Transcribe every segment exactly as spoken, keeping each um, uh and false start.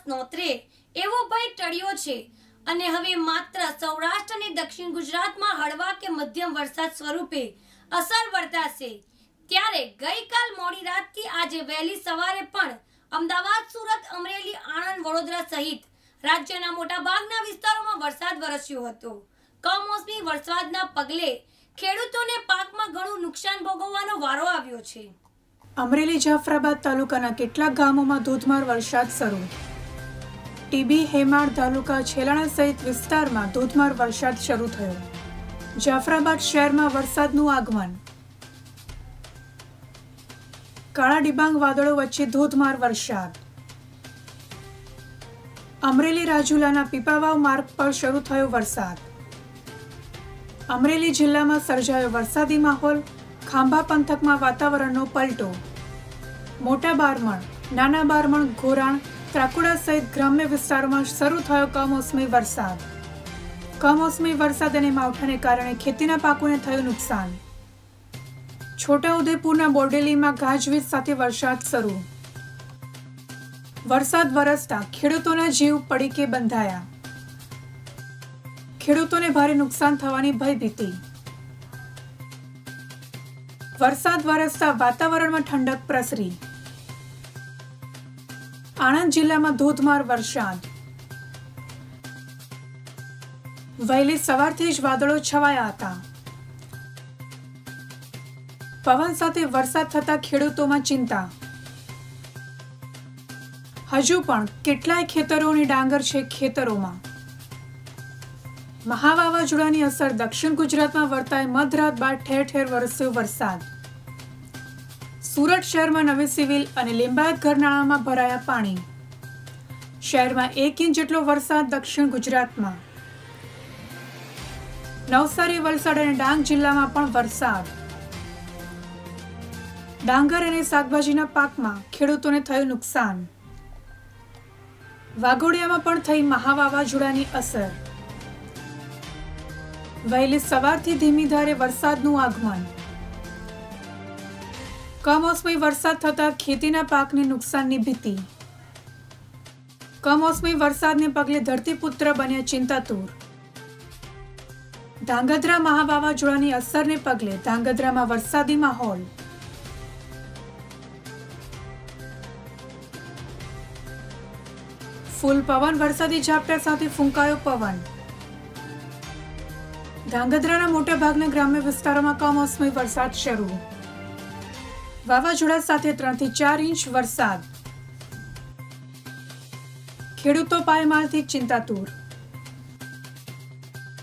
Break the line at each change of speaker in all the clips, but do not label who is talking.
નોતરે એવો ભય ટળ્યો છે અને હવે માત્ર સૌરાષ્ટ્ર અને દક્ષિણ ગુજરાતમાં હળવા કે મધ્યમ વરસાદ સ્વરૂપે અસર વર્તાશે। ત્યારે ગઈકાલ મોડી રાતથી આજે વહેલી સવારે પણ અમદાવાદ, સુરત, અમરેલી, આણંદ, વડોદરા સહિત રાજ્યના મોટાભાગના વિસ્તારોમાં વરસાદ વરસ્યો હતો। કમોસમી વરસાદના પગલે ખેડૂતોને પાકમાં ઘણું નુકસાન ભોગવવાનો વારો આવ્યો છે।
અમરેલી જાફરાબાદ તાલુકાના કેટલાક ગામોમાં ધોધમાર વરસાદ શરૂ। ટીબી, હેમાળ તાલુકા, છેલાણા સહિત વિસ્તારમાં ધોધમાર વરસાદ શરૂ થયો। જાફરાબાદ શહેરમાં વરસાદનું આગમન। કાળા ડિબાંગ વાદળો વચ્ચે ધોધમાર વરસાદ। અમરેલી રાજુલાના પીપાવાવ માર્ગ પર શરૂ થયો વરસાદ। અમરેલી જિલ્લામાં સર્જાયો વરસાદી માહોલ। ખાંભા પંથકમાં વાતાવરણનો પલટો। મોટા બારમણ, નાના બારમણ, ઘોરાણ, ત્રાકુડા સહિત ગ્રામ્ય વિસ્તારોમાં શરૂ થયો કમોસમી વરસાદ। કમોસમી વરસાદ અને માવઠાને કારણે ખેતીના પાકોને થયું નુકસાન। છોટાઉદેપુરના બોરડેલીમાં ગાજવીજ સાથે વરસાદ શરૂ। વરસાદ વરસતા ખેડૂતોના જીવ પડીકે બંધાયા। ખેડૂતોને ભારે નુકસાન થવાની ભયભીતિ। વરસાદ વરસતા વાતાવરણમાં ઠંડક પ્રસરી। આણંદ જિલ્લામાં ધોધમાર વરસાદ। વહેલી સવારથી જ વાદળો છવાયા હતા। પવન સાથે વરસાદ થતા ખેડૂતોમાં ચિંતા। હજુ પણ કેટલાય ખેતરોની ડાંગર છે ખેતરોમાં। મહા વાવાઝોડાની અસર દક્ષિણ ગુજરાતમાં વર્તાય। મધરાત બાદ ઠેર ઠેર વરસ્યો વરસાદ। સુરત શહેરમાં નવી સિવિલ અને લિંબાયત ઘરનાળામાં ભરાયા પાણી। શહેરમાં એક ઇંચ જેટલો વરસાદ દક્ષિણ ગુજરાતમાં। નવસારી, વલસાડ અને ડાંગ જિલ્લામાં પણ વરસાદ। ડાંગર અને શાકભાજીના પાકમાં ખેડૂતોને થયું નુકસાન। વાઘોડિયામાં પણ થઈ મહા વાવાઝોડાની અસર। વહેલી સવારથી ધીમી ધારે વરસાદનું આગમન। કમોસમી વરસાદ થતા ખેતીના પાકને નુકસાનની ભીતિ। કમોસમી વરસાદને પગલે ધરતીપુત્ર બન્યા ચિંતાતુર। ધાંગધ્રા મહા વાવાઝોડાની અસરને પગલે ધાંગધ્રામાં વરસાદી માહોલ। ફૂલ પવન, વરસાદી ઝાપટા સાથે ફૂંકાયો પવન। ધાંગધ્રાના મોટા ભાગના ગ્રામ્ય વિસ્તારોમાં કમોસમી વરસાદ શરૂ। વાવાઝોડા સાથે ત્રણ થી ચાર ઇંચ વરસાદ। ખેડૂતો પાયમાલથી ચિંતાતુર।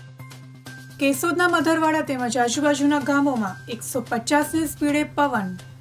કેશોદના મધરવાડા તેમજ આજુબાજુના ગામોમાં એકસો પચાસની સ્પીડે પવન।